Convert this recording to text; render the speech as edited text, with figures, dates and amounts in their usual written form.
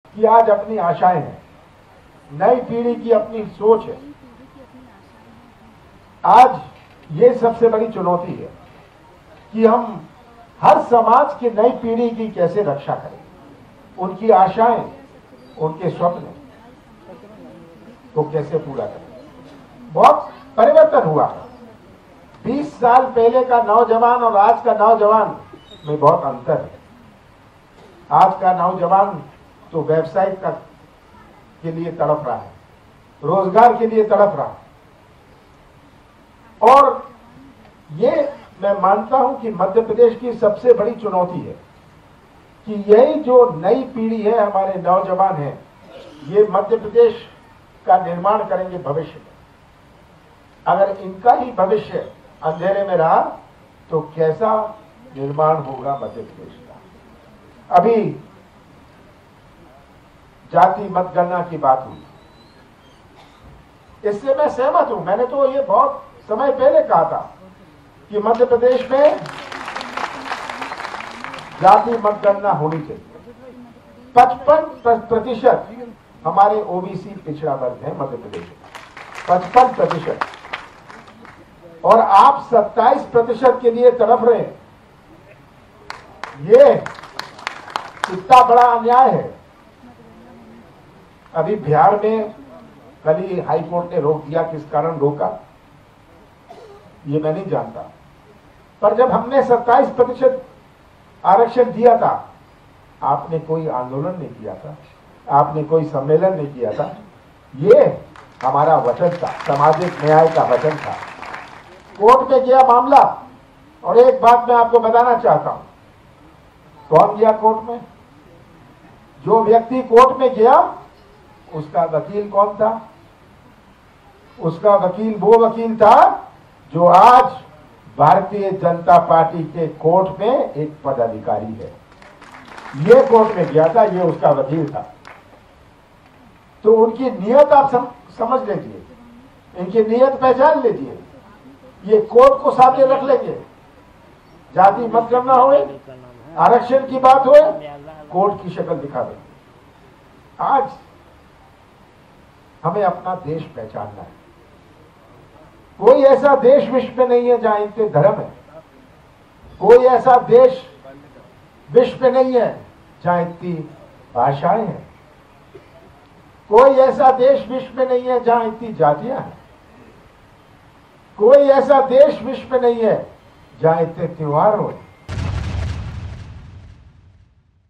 की आज अपनी आशाएं हैं, नई पीढ़ी की अपनी सोच है। आज ये सबसे बड़ी चुनौती है कि हम हर समाज की नई पीढ़ी की कैसे रक्षा करें, उनकी आशाएं, उनके स्वप्न को कैसे पूरा करें। बहुत परिवर्तन हुआ है। 20 साल पहले का नौजवान और आज का नौजवान में बहुत अंतर है। आज का नौजवान तो व्यवसाय के लिए तड़प रहा है, रोजगार के लिए तड़प रहा है। और ये मैं मानता हूं कि मध्य प्रदेश की सबसे बड़ी चुनौती है कि यही जो नई पीढ़ी है, हमारे नौजवान हैं, ये मध्य प्रदेश का निर्माण करेंगे भविष्य में। अगर इनका ही भविष्य अंधेरे में रहा तो कैसा निर्माण होगा मध्य प्रदेश का। अभी जाति मतगणना की बात हुई, इससे मैं सहमत हूं। मैंने तो ये बहुत समय पहले कहा था कि मध्य प्रदेश में जाति मतगणना होनी चाहिए। 55% हमारे ओबीसी पिछड़ा वर्ग है मध्य प्रदेश में, 55%। और आप 27% के लिए तड़प रहे हैं। ये कितना बड़ा अन्याय है। अभी बिहार में कल ही हाईकोर्ट ने रोक दिया, किस कारण रोका ये मैं नहीं जानता, पर जब हमने 27% आरक्षण दिया था, आपने कोई आंदोलन नहीं किया था, आपने कोई सम्मेलन नहीं किया था। ये हमारा वचन था, सामाजिक न्याय का वचन था। कोर्ट में गया मामला, और एक बात मैं आपको बताना चाहता हूं, कौन गया कोर्ट में? जो व्यक्ति कोर्ट में गया उसका वकील कौन था? उसका वकील वो वकील था जो आज भारतीय जनता पार्टी के कोर्ट में एक पदाधिकारी है। ये कोर्ट में गया था, ये उसका वकील था। तो उनकी नियत आप समझ लीजिए, इनकी नियत पहचान लीजिए। ये कोर्ट को सामने रख लेंगे, जाति मतगणना होए, आरक्षण की बात होए, कोर्ट की शक्ल दिखा देंगे। आज हमें अपना देश पहचानना है। कोई ऐसा देश विश्व में नहीं है जहां इतने धर्म है। कोई ऐसा देश विश्व में नहीं है जहां इतनी भाषाएं हैं। कोई ऐसा देश विश्व में नहीं है जहां इतनी जातियां हैं। कोई ऐसा देश विश्व में नहीं है जहां इतने त्योहार हो।